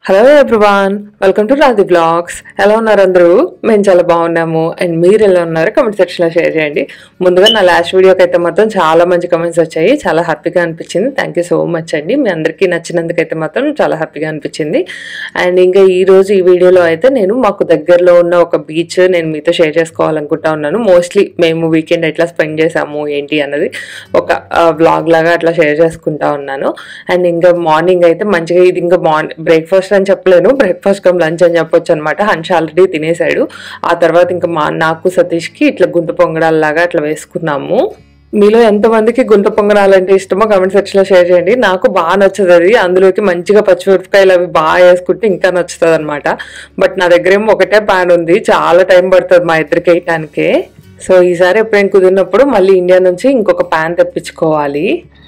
Hello everyone, welcome to Radhi blogs. ఎలా ఉన్నారు అందరూ? మేము చాలా బాగున్నాము. అండ్ మీరు ఎలా ఉన్నారు? కమెంట్ సెక్షన్లో షేర్ చేయండి. ముందుగా నా లాస్ట్ వీడియోకి అయితే మాత్రం చాలా మంచి కమెంట్స్ వచ్చాయి. చాలా హ్యాపీగా అనిపించింది. థ్యాంక్ యూ సో మచ్ అండి. మీ అందరికీ నచ్చినందుకైతే మాత్రం చాలా హ్యాపీగా అనిపించింది. అండ్ ఇంకా ఈరోజు ఈ వీడియోలో అయితే నేను మాకు దగ్గరలో ఉన్న ఒక బీచ్ నేను మీతో షేర్ చేసుకోవాలనుకుంటా ఉన్నాను. మోస్ట్లీ మేము వీకెండ్ ఎట్లా స్పెండ్ చేసాము ఏంటి అన్నది ఒక వ్లాగ్ లాగా అట్లా షేర్ చేసుకుంటా ఉన్నాను. అండ్ ఇంకా మార్నింగ్ అయితే మంచిగా ఇది ఇంకా బ్రేక్ఫాస్ట్ అని చెప్పలేను, బ్రేక్ఫాస్ట్ కమ్ లంచ్ అని చెప్పొచ్చు అనమాట. హన్ష్ ఆల్రెడీ తినేసాడు. ఆ తర్వాత ఇంకా నాకు సతీష్కి ఇట్లా గుంట పొంగడాలలాగా అట్లా వేసుకున్నాము. మీలో ఎంతమందికి గుంట పొంగడాలంటే ఇష్టమో కామెంట్ సెక్షన్ లో షేర్ చేయండి. నాకు బాగా నచ్చుతుంది అది. అందులోకి మంచిగా పచ్చిమిరపకాయలు అవి బాగా వేసుకుంటే ఇంకా నచ్చుతుంది అనమాట. బట్ నా దగ్గర ఏమో ఒకటే ప్యాన్ ఉంది, చాలా టైం పడుతుంది మా ఇద్దరికి వేయటానికే. సో ఈసారి ఎప్పుడైనా కుదిరినప్పుడు మళ్ళీ ఇండియా నుంచి ఇంకొక ప్యాన్ తెప్పించుకోవాలి.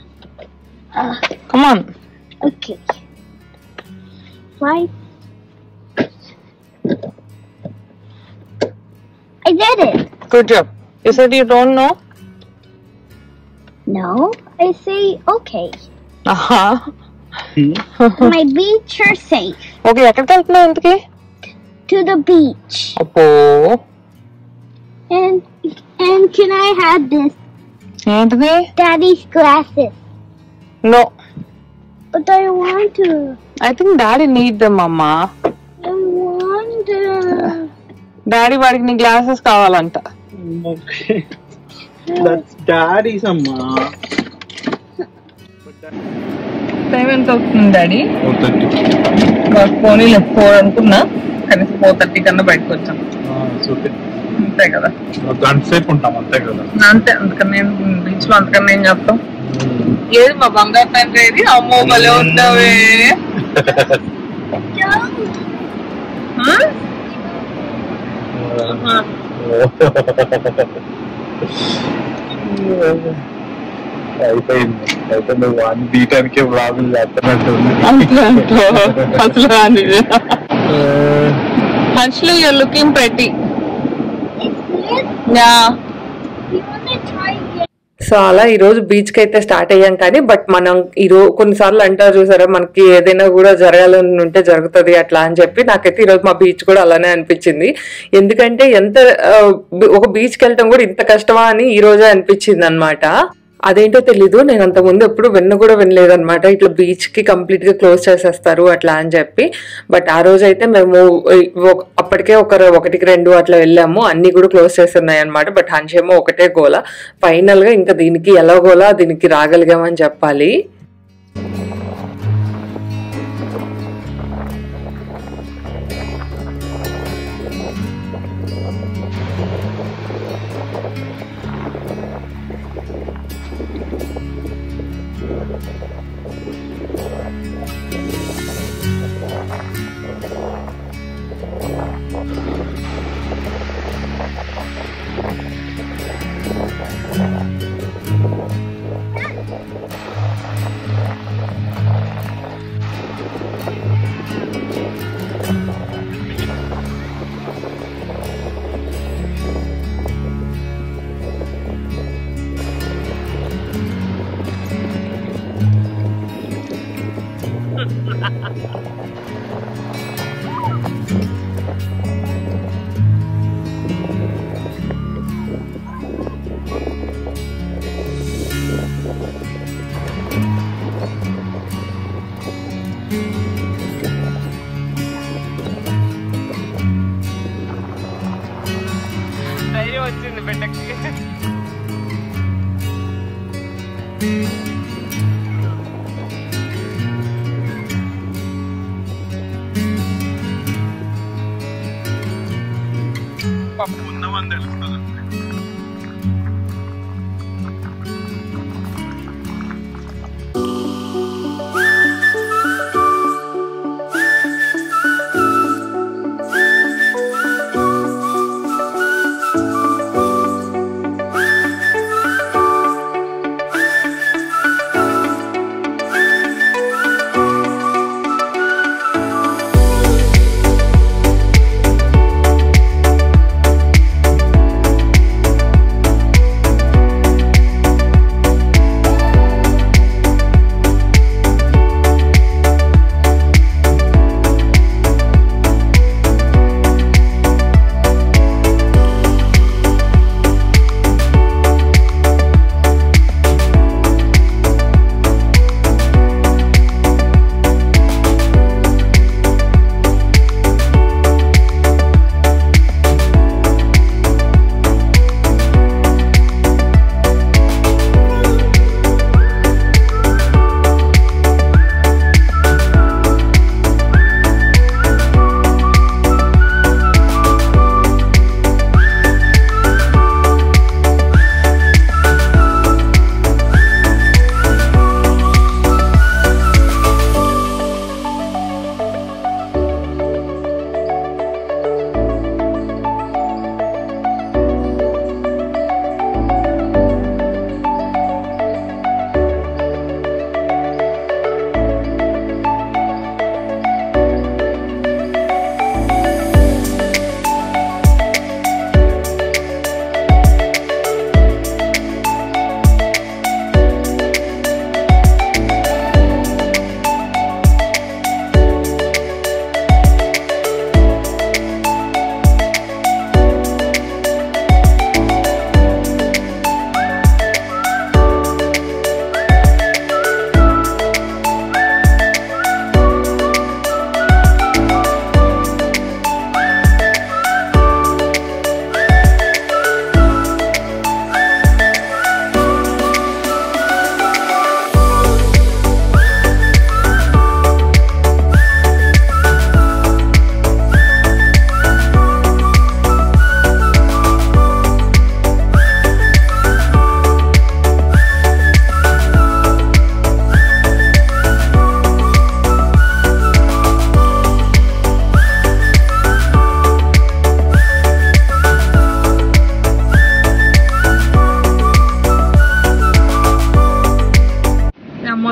Come on. Okay. Why? I did it. Good job. You said you don't know? No, I say okay. Uh-huh. My beach are safe. Okay, ఎక్కడికి వెళ్తున్నావు ఇంతకి? To the beach. అప్పో. And can I have this? ఏంటిది? Daddy's glasses. No. But I want to. I think daddy need them, అమ్మా. I want to. Daddy వాడికి నీ glasses కావాలంట. Okay. That's daddy's amma. Time ఎంత అవుతుంది డాడీ? 4:30. పోనీ 4 అనుకున్నా, కనీసం 4:30 కన్నా బయటకు వచ్చాం. అంతే కదా, గంట సేపు ఉంటాం అంతే కదా. అంతే. అందుకని నేను బీచ్ లో అంతకన్నా ఏం చెప్తాం. ఏది మా బంగారు తండ్రి ఏది? అమ్మో భలే ఉండవే. అయిపోయింది. అయితే నువ్వు అన్ని తీయటానికి వ్లాగులు చేస్తున్నట్టు Actually, you're looking pretty. It's good. Yeah. You want to try it? So అలా ఈరోజు బీచ్కి అయితే స్టార్ట్ అయ్యాం. కానీ బట్ మనం ఈరోజు కొన్నిసార్లు అంటారు చూసారా, మనకి ఏదైనా కూడా జరగాలని ఉంటే జరుగుతుంది అట్లా అని చెప్పి. నాకైతే ఈరోజు మా బీచ్ కూడా అలానే అనిపించింది. ఎందుకంటే ఒక బీచ్కి వెళ్ళటం కూడా ఇంత కష్టమా అని ఈ రోజే అనిపించింది అనమాట. అదేంటో తెలీదు, నేను అంతకుముందు ఎప్పుడు కూడా వినలేదన్నమాట ఇట్లా బీచ్ కి కంప్లీట్ గా క్లోజ్ చేసేస్తారు అట్లా అని చెప్పి. బట్ ఆ రోజు అయితే మేము అప్పటికే 1కి 2 అట్లా వెళ్ళాము, అన్ని కూడా క్లోజ్ చేస్తున్నాయి అనమాట. బట్ హన్ష్ ఏమో ఒకటే గోల. ఫైనల్ గా ఇంకా దీనికి ఎలా గోలా దీనికి రాగలిగామని చెప్పాలి. ధైర్యం వచ్చింది బిడ్డకి. ఉన్నామని తెలుస్తుంది.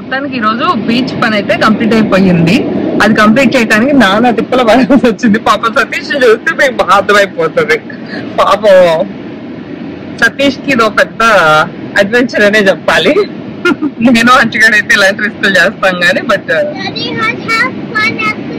మొత్తానికి ఈ రోజు బీచ్ పని అయితే కంప్లీట్ అయిపోయింది. అది కంప్లీట్ చేయడానికి నానా తిప్పల పడాల్సి వచ్చింది. పాప సతీష్ చూస్తే మీకు బాగా అర్థమైపోతుంది. పాపం సతీష్ కి ఇదో పెద్ద అడ్వెంచర్ అనే చెప్పాలి. నేను అంచుగాడైతే ఇలాంటి రిస్కులు చేస్తాం గానీ but Daddy has have fun at the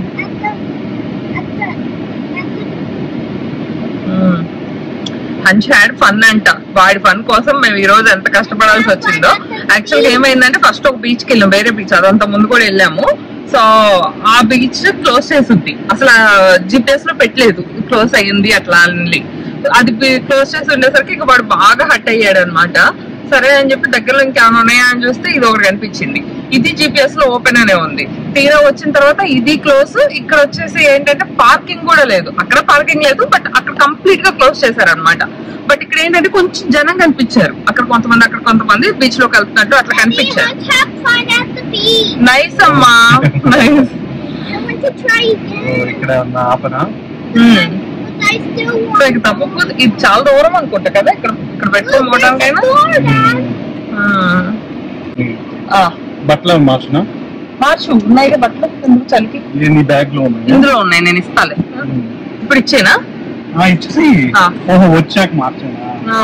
Hansh had fun అంట. వాడి ఫన్ కోసం మేము ఈ రోజు ఎంత కష్టపడాల్సి వచ్చిందో. యాక్చువల్ గా ఏమైందంటే ఫస్ట్ ఒక బీచ్ కి వెళ్ళాం, వేరే బీచ్, అదంతా ముందు కూడా వెళ్ళాము. సో ఆ బీచ్ క్లోజ్ చేసింది, అసలు జిపిఎస్ లో పెట్టలేదు, క్లోజ్ అయ్యింది అట్లా అని. అది క్లోజ్ చేసి ఉండేసరికి ఇక వాడు బాగా హట్ అయ్యాడు అనమాట. సరే అని చెప్పి దగ్గరలో ఇంకేమైనా ఉన్నాయా అని చూస్తే ఇది ఒకటి కనిపించింది. ఇది జిపిఎస్ లో ఓపెన్ అనే ఉంది. తీరా వచ్చిన తర్వాత ఇది క్లోజ్. ఇక్కడ వచ్చేసి ఏంటంటే పార్కింగ్ కూడా లేదు, అక్కడ పార్కింగ్ లేదు, బట్ అక్కడ కంప్లీట్ గా క్లోజ్ చేశారనమాట. బట్ ఇక్కడ ఏంటంటే కొంచెం జనం కనిపించారు, అక్కడ కొంతమంది అక్కడ కొంతమంది బీచ్ లో కలుపుతున్నట్టు అట్లా కనిపించారు. Let's have fun at the beach. Nice అమ్మా, nice. I want to try again. ఇక్కడ ఉన్న ఆపనా But I still so want ఇక తప్పకపోతే ఇది చాలా దూరం అనుకుంటా కదా ఇక్కడ ఇక్కడ పెట్టుకోవడానికైనా. బట్టలు మార్చునా మార్చు ఉన్నాయి కదా బట్టలు, ఎందుకు చలికి. ఇది నీ బ్యాగ్ లో ఉన్నాయి ఇందులో ఉన్నాయి, నేను ఇస్తాలే. ఇప్పుడు ఇచ్చేనా? ఇచ్చేసి ఓహో వచ్చాక మార్చానా.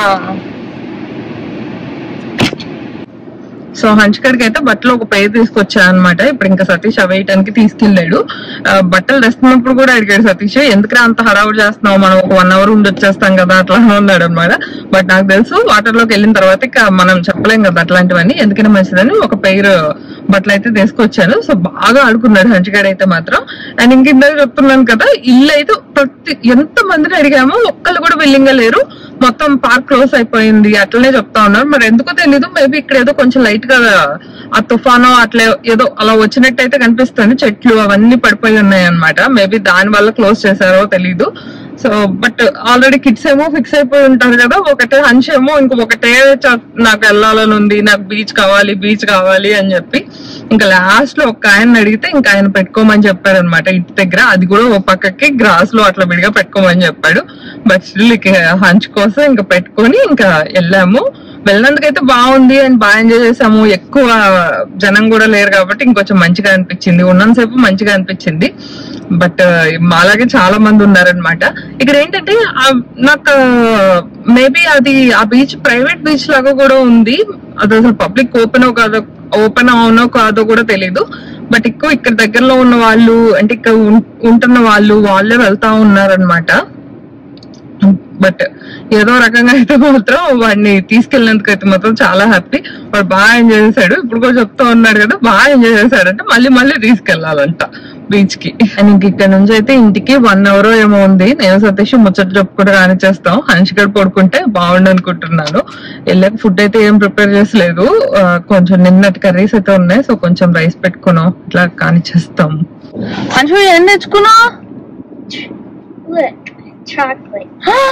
సో హంచ్కడికి అయితే బట్టలు ఒక పేరు తీసుకొచ్చా అనమాట. ఇప్పుడు ఇంకా సతీష్ అవేయటానికి తీసుకెళ్లాడు. బట్టలు తెస్తున్నప్పుడు కూడా అడిగాడు సతీష్, ఎందుకురా అంత హడావుడు చేస్తున్నావు, మనం ఒక 1 hour ఉండి వచ్చేస్తాం కదా అట్లా ఉన్నాడు అనమాట. బట్ నాకు తెలుసు వాటర్ లోకి వెళ్ళిన తర్వాత ఇక మనం చెప్పలేం కదా అట్లాంటివన్నీ, ఎందుకైనా మంచిదని ఒక పేరు బట్టలు అయితే తీసుకొచ్చాను. సో బాగా ఆడుకున్నాడు హంచ్గడ్ అయితే మాత్రం. అండ్ ఇంక ఇందాక చెప్తున్నాను కదా, ఇల్లు అయితే ఎంత మందిని అడిగామో ఒక్కళ్ళు కూడా విల్లింగ్ గా లేరు, మొత్తం పార్క్ క్లోజ్ అయిపోయింది అట్లనే చెప్తా ఉన్నారు. మరి ఎందుకో తెలీదు, మేబీ ఇక్కడ ఏదో కొంచెం లైట్ గా ఆ తుఫాను అట్లా ఏదో అలా వచ్చినట్టయితే కనిపిస్తుంది, చెట్లు అవన్నీ పడిపోయి ఉన్నాయి అనమాట. మేబీ దాని వల్ల క్లోజ్ చేశారో తెలీదు. సో బట్ ఆల్రెడీ కిడ్స్ ఏమో ఫిక్స్ అయిపోయి ఉంటారు కదా, ఒకటే హంచ్ ఏమో ఇంకొకటే నాకు వెళ్ళాలని ఉంది, నాకు బీచ్ కావాలి అని చెప్పి ఇంకా లాస్ట్ లో ఒక ఆయన అడిగితే ఇంకా ఆయన పెట్టుకోమని చెప్పారు అనమాట ఇంటి దగ్గర. అది కూడా ఓ పక్కకి గ్రాస్ లో అట్లా విడిగా పెట్టుకోమని చెప్పాడు. బట్ స్టిల్ హంచ్ కోసం ఇంకా పెట్టుకొని ఇంకా వెళ్ళాము. వెళ్ళినందుకైతే బాగుంది అండ్ బాగా ఎంజాయ్ చేసాము. ఎక్కువ జనం కూడా లేరు కాబట్టి ఇంకొంచెం మంచిగా అనిపించింది, ఉన్నంతసేపు మంచిగా అనిపించింది. బట్ మాలాగే చాలా మంది ఉన్నారనమాట. ఇక్కడ ఏంటంటే నాకు మేబీ అది ఆ బీచ్ ప్రైవేట్ బీచ్ లాగా కూడా ఉంది, అది అసలు పబ్లిక్ ఓపెన్ అవునో కాదో కూడా తెలీదు. బట్ ఎక్కువ ఇక్కడ దగ్గరలో ఉన్న వాళ్ళు అంటే ఇక్కడ ఉంటున్న వాళ్ళే వెళ్తా ఉన్నారనమాట. బట్ ఏదో రకంగా అయితే మాత్రం వాడిని తీసుకెళ్ళినందుకు అయితే మాత్రం చాలా హ్యాపీ. వాడు బాగా ఎంజాయ్ చేశాడు. ఇప్పుడు కూడా చెప్తా ఉన్నాడు కదా, బాగా ఎంజాయ్ చేశాడంటే మళ్ళీ తీసుకెళ్లాలంట బీచ్ కి. అండ్ ఇంక ఇక్కడ నుంచి అయితే ఇంటికి 1 hour ఏమో ఉంది. నేను సతీష్ ముచ్చట చెప్పుకుంటూ రానిచ్చేస్తాం. హంచ్గడ్ పడుకుంటే బాగుండు అనుకుంటున్నాను. వెళ్ళాక ఫుడ్ అయితే ఏం ప్రిపేర్ చేసలేదు, కొంచెం నిన్నటి కర్రీస్ అయితే ఉన్నాయి. సో కొంచెం రైస్ పెట్టుకున్నాం, ఇట్లా కానిచ్చేస్తాం. హంచు ఏం తెచ్చుకున్నావు? Look, chocolate.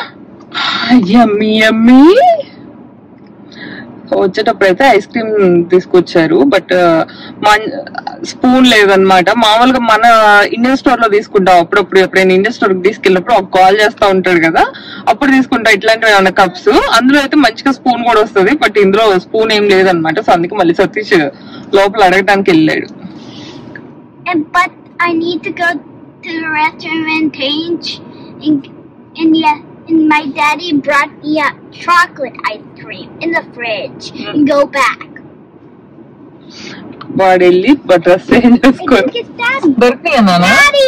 యమ్మీ. వచ్చేటప్పుడు అయితే ఐస్ క్రీమ్ తీసుకొచ్చారు. బట్ స్పూన్ లేదనమాట. మామూలుగా మన ఇండియన్ స్టోర్ లో తీసుకుంటాం అప్పుడప్పుడు. ఎప్పుడైనా ఇండియన్ స్టోర్ కి తీసుకెళ్ళినప్పుడు ఒక కాల్ చేస్తా ఉంటాడు కదా, అప్పుడు తీసుకుంటా ఇట్లాంటివి ఏమైనా కప్స్. అందులో అయితే మంచిగా స్పూన్ కూడా వస్తుంది. బట్ ఇందులో స్పూన్ ఏం లేదనమాట. సో అందుకే మళ్ళీ సతీష్ లోపల అడగడానికి వెళ్ళాడు. But I need to go to the restroom and change. And my daddy brought the chocolate ice cream in the fridge and go back. వాడు వెళ్ళి డ్రెస్ చేంజ్ I చేసుకొని think it's daddy. దొరికినా? Daddy!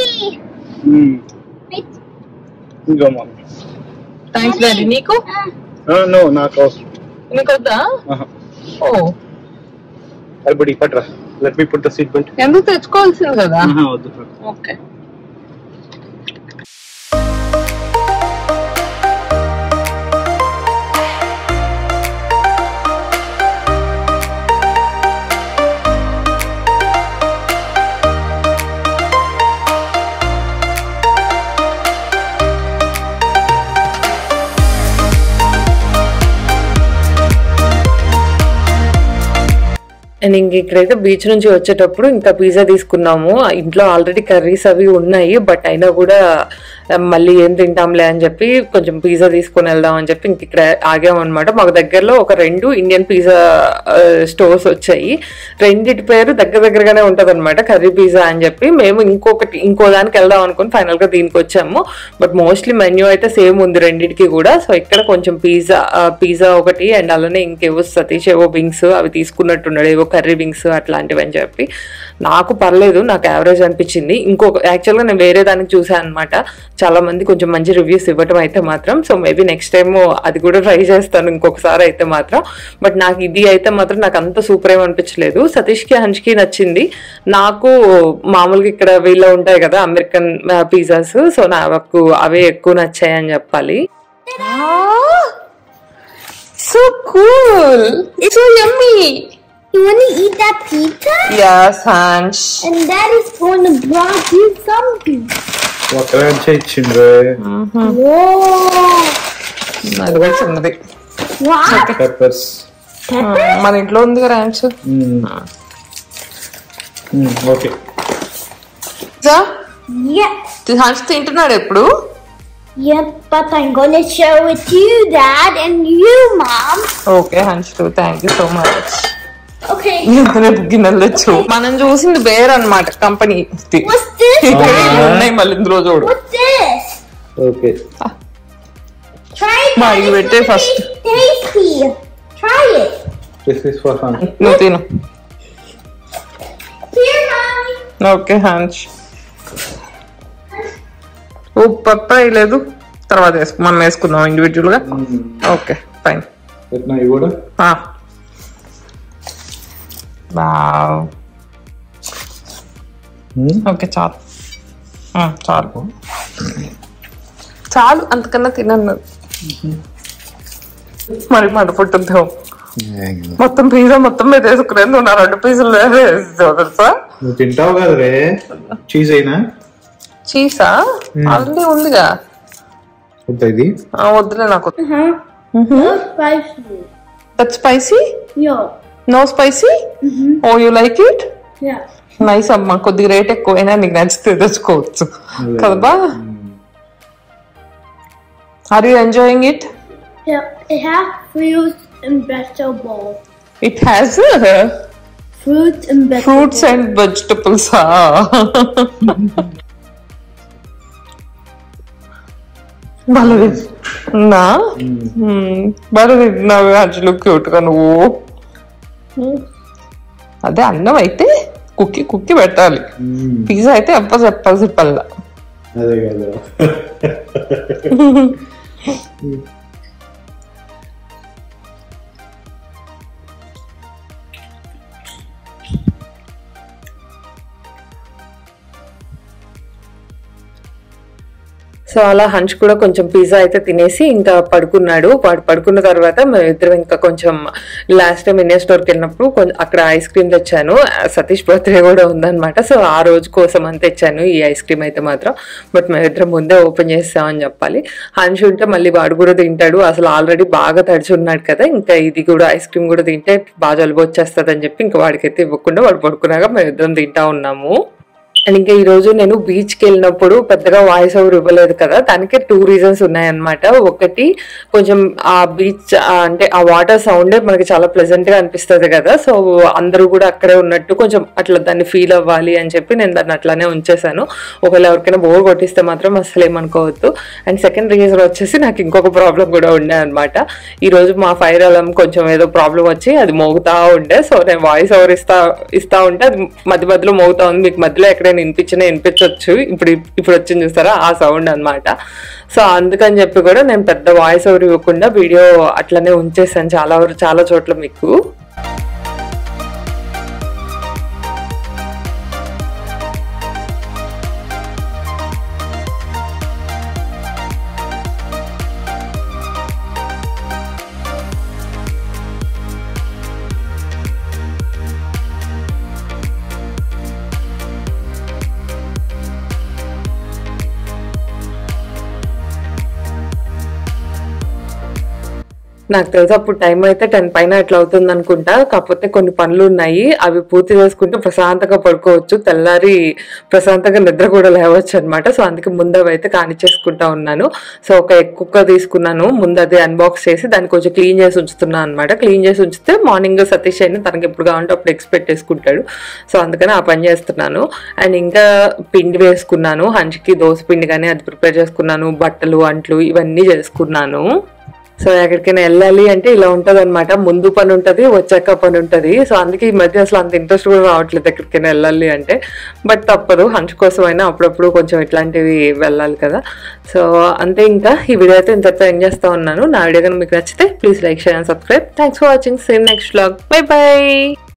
ఇంకో mummy thanks daddy. నీకు no నాకు అవసరం నీకొద్దా? Oh అల్బడి పట్రా. Let me put the seat belt. ఎందుకు తెచ్చుకోవాల్సింది కదా. వద్దు. ఓకే. అండ్ ఇంక ఇక్కడైతే బీచ్ నుంచి వచ్చేటప్పుడు ఇంకా పిజ్జా తీసుకున్నాము. ఇంట్లో ఆల్రెడీ కర్రీస్ అవి ఉన్నాయి, బట్ అయినా కూడా మళ్ళీ ఏం తింటాంలే అని చెప్పి కొంచెం పిజ్జా తీసుకొని వెళ్దాం అని చెప్పి ఇంక ఇక్కడ ఆగామన్నమాట. మాకు దగ్గరలో ఒక 2 ఇండియన్ పిజ్జా స్టోర్స్ వచ్చాయి. రెండిటి పేరు దగ్గరగానే ఉంటది అనమాట, కర్రీ పిజ్జా అని చెప్పి. మేము ఇంకో దానికి వెళ్దాం అనుకుని ఫైనల్ గా దీనికి వచ్చాము. బట్ మోస్ట్లీ మెన్యూ అయితే సేమ్ ఉంది రెండింటికి కూడా. సో ఇక్కడ కొంచెం పిజ్జా ఒకటి అండ్ అలానే ఇంకేవో సతీష్ ఏవో వింగ్స్ అవి తీసుకున్నట్టున్నాడు, ఏవో కర్రీ వింగ్స్ అట్లాంటివి అని చెప్పి. నాకు పర్లేదు, నాకు యావరేజ్ అనిపించింది. యాక్చువల్గా నేను వేరే దానికి చూసాను అనమాట, చాలా మంది కొంచెం మంచి రివ్యూస్ ఇవ్వటం అయితే మాత్రం. సో మేబీ నెక్స్ట్ టైం అది కూడా ట్రై చేస్తాను ఇంకొకసారి అయితే మాత్రం. బట్ నాకు ఇది అయితే మాత్రం నాకు అంత సూపర్ ఏం అనిపించలేదు. సతీష్కి హన్ష్కి నచ్చింది. నాకు మామూలుగా ఇక్కడ వీళ్ళు ఉంటాయి కదా అమెరికన్ పిజ్జాస్, సో నాకు అవే ఎక్కువ నచ్చాయి అని చెప్పాలి. So cool, it's so yummy. You want to eat that pizza? Yes, Hansh. And Daddy's going to brought you something. What ranch ఇచ్చిండ్రే? Whoa! అది కూడా చిన్నది. What? Peppers. మన ఇంట్లో ఉంది కదా ర్యాంచ్. ఓకే. Yes. హన్స్ తింటున్నాడు ఎప్పుడు? Yep, but I'm going to share with you, Dad, and you, Mom. Okay Hans, thank you so much. Okay. గిన్నెలు తెచ్చు. మనం చూసింది బేర్ అన్నమాట కంపెనీ. What's this? ఉన్నాయి మళ్ళీ ఇందులో చూడు. What's this? Okay. Try it. Ma, Dad. you It's wait gonna first. be tasty. Try it. This is for fun. నువ్వు తిను. Here, Mommy. ఓకే హన్స్. ఉప్పు అప్ప లేదు, తర్వాత మనం వేసుకుందాం ఇండివిజువల్ గా. Okay fine. ఎట్లా ఇవి కూడా? ఓకే చాలు చాలు చాలు, అంతకన్నా తినను. మరి మడపట్టుద్దాం. మొత్తం పిజ్జా మొత్తం మీద వేసుకునే, నువ్వు నా 2 పీసులు వేసావు తెలుసా. నువ్వు తింటావు కదరే చీజ్ అయినా. చీసా ఆల్రెడీ ఉందిగా. వద్దా ఇది? వద్దులే నాకు. Spicy. That spicy? Yeah. No spicy? Oh you like it? Yeah. Nice అమ్మా. కొద్దిగా రేట్ ఎక్కువైనా నీకు నచ్చితే తెచ్చుకోవచ్చు కదా. Are you enjoying it? Yeah. It has fruits and vegetables. It has Fruits and vegetables. Fruits and vegetables. నా బాగా తిన్నావు యాక్చువల్లీ, క్యూట్ గా నువ్వు. అదే అన్నం అయితే కుక్కి పెట్టాలి, పిజ్జా అయితే చెప్పాల్సి పల్లా. అదే కదా. సో అలా హన్స్ కూడా కొంచెం పిజ్జా అయితే తినేసి ఇంకా పడుకున్నాడు. వాడు పడుకున్న తర్వాత మేమిద్దరం ఇంకా కొంచెం లాస్ట్ టైం ఇండియా స్టోర్కి వెళ్ళినప్పుడు అక్కడ ఐస్ క్రీమ్ తెచ్చాను. సతీష్ బర్త్డే కూడా ఉందన్నమాట, సో ఆ రోజు కోసం అని తెచ్చాను ఈ ఐస్ క్రీమ్ అయితే మాత్రం. బట్ మేమిద్దరం ముందే ఓపెన్ చేస్తామని చెప్పాలి. హన్స్ ఉంటే మళ్ళీ వాడు కూడా తింటాడు, అసలు ఆల్రెడీ బాగా తడిచి ఉన్నాడు కదా, ఇంకా ఇది కూడా ఐస్ క్రీమ్ కూడా తింటే బాగా జలుబు వచ్చేస్తుంది అని చెప్పి ఇంకా వాడికైతే ఇవ్వకుండా వాడు పడుకున్నాక మేమిద్దరం తింటా ఉన్నాము. అండ్ ఇంకా ఈ రోజు నేను బీచ్కి వెళ్ళినప్పుడు పెద్దగా వాయిస్ ఓవర్ ఇవ్వలేదు కదా, దానికి 2 రీజన్స్ ఉన్నాయన్నమాట. ఒకటి కొంచెం ఆ బీచ్ అంటే ఆ వాటర్ సౌండే మనకి చాలా ప్లెజెంట్ గా అనిపిస్తుంది కదా, సో అందరూ కూడా అక్కడే ఉన్నట్టు కొంచెం అట్లా దాన్ని ఫీల్ అవ్వాలి అని చెప్పి నేను దాన్ని అట్లానే ఉంచేసాను. ఒకవేళ ఎవరికైనా బోర్ కొట్టిస్తే మాత్రం అసలు ఏమనుకోవద్దు. అండ్ సెకండ్ రీజన్ వచ్చేసి నాకు ఇంకొక ప్రాబ్లం కూడా ఉండే అనమాట. ఈ రోజు మా ఫైర్ అలారం కొంచెం ఏదో ప్రాబ్లం వచ్చి అది మోగుతా ఉండే, సో నేను వాయిస్ ఓవర్ ఇస్తా ఉంటే అది మధ్యలో మోగుతా ఉంది. మీకు మధ్యలో ఎక్కడ వినిపించవచ్చు, ఇప్పుడు వచ్చింది చూస్తారా ఆ సౌండ్ అన్నమాట. సో అందుకని చెప్పి కూడా నేను పెద్ద వాయిస్ ఓవర్ ఇవ్వకుండా వీడియో అట్లనే ఉంచేసాను చాలా చోట్ల మీకు. నాకు తెలిసి అప్పుడు టైం అయితే 10 పైన అట్లా అవుతుంది అనుకుంటా. కాకపోతే కొన్ని పనులు ఉన్నాయి, అవి పూర్తి చేసుకుంటే ప్రశాంతంగా పడుకోవచ్చు, తెల్లారి ప్రశాంతంగా నిద్ర కూడా లేవచ్చు అనమాట. సో అందుకే ముందు అవి అయితే కానిచ్చేసుకుంటా ఉన్నాను. సో ఒక ఎగ్ కుక్కర్ తీసుకున్నాను, ముందు అది అన్బాక్స్ చేసి దాన్ని కొంచెం క్లీన్ చేసి ఉంచుతున్నాను అనమాట. క్లీన్ చేసి ఉంచితే మార్నింగ్ సతీష్ అయినా తనకి ఎప్పుడు కావాలంటే అప్పుడు ఎగ్స్ పెట్టేసుకుంటాడు. సో అందుకని ఆ పని చేస్తున్నాను. అండ్ ఇంకా పిండి వేసుకున్నాను, హంచికి దోశ పిండి కానీ అది ప్రిపేర్ చేసుకున్నాను, బట్టలు అంట్లు ఇవన్నీ చేసుకున్నాను. సో ఎక్కడికైనా వెళ్ళాలి అంటే ఇలా ఉంటది అనమాట, ముందు పని ఉంటది, వచ్చాక పని ఉంటది. సో అందుకే ఈ మధ్య అసలు అంత ఇంట్రెస్ట్ కూడా రావట్లేదు ఎక్కడికైనా వెళ్ళాలి అంటే. బట్ తప్పదు, హంచ్ కోసం అయినా అప్పుడప్పుడు కొంచెం ఇట్లాంటివి వెళ్ళాలి కదా. సో అంతే, ఇంకా ఈ వీడియో అయితే ఇంతతో ఎండ్ చేస్తా ఉన్నాను. నా వీడియో కనుక మీకు నచ్చితే please like, share and subscribe. Thanks for watching. Same next vlog. Bye by.